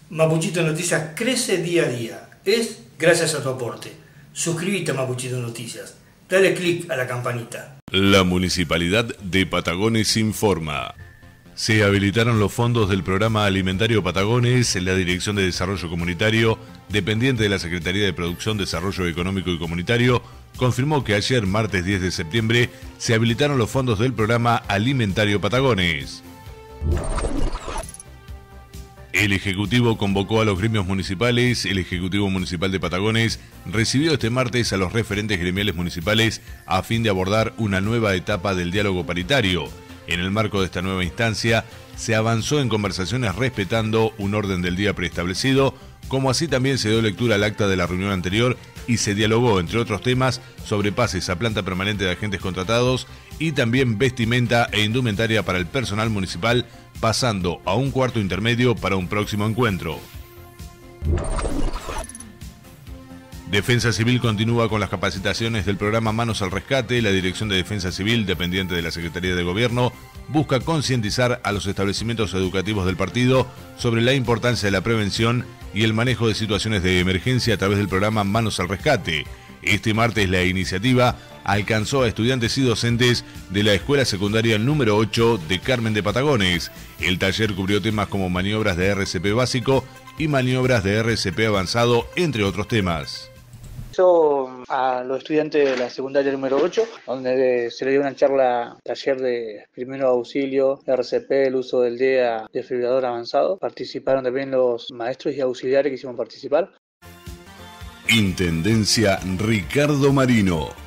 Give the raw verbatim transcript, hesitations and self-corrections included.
Mapuchito Noticias crece día a día. Es gracias a tu aporte. Suscríbete a Mapuchito Noticias. Dale clic a la campanita. La Municipalidad de Patagones informa. Se habilitaron los fondos del Programa Alimentario Patagones en la Dirección de Desarrollo Comunitario, dependiente de la Secretaría de Producción, Desarrollo Económico y Comunitario, confirmó que ayer, martes diez de septiembre, se habilitaron los fondos del Programa Alimentario Patagones. El Ejecutivo convocó a los gremios municipales. El Ejecutivo Municipal de Patagones recibió este martes a los referentes gremiales municipales a fin de abordar una nueva etapa del diálogo paritario. En el marco de esta nueva instancia, se avanzó en conversaciones respetando un orden del día preestablecido, como así también se dio lectura al acta de la reunión anterior y se dialogó, entre otros temas, sobre pases a planta permanente de agentes contratados y también vestimenta e indumentaria para el personal municipal, pasando a un cuarto intermedio para un próximo encuentro. Defensa Civil continúa con las capacitaciones del programa Manos al Rescate. La Dirección de Defensa Civil, dependiente de la Secretaría de Gobierno, busca concientizar a los establecimientos educativos del partido sobre la importancia de la prevención y el manejo de situaciones de emergencia a través del programa Manos al Rescate. Este martes la iniciativa alcanzó a estudiantes y docentes de la Escuela Secundaria número ocho de Carmen de Patagones. El taller cubrió temas como maniobras de R C P básico y maniobras de R C P avanzado, entre otros temas. A los estudiantes de la secundaria número ocho, donde se le dio una charla, taller de primero auxilio, R C P, el uso del D E A, desfibrilador avanzado. Participaron también los maestros y auxiliares que hicimos participar. Intendencia Ricardo Marino.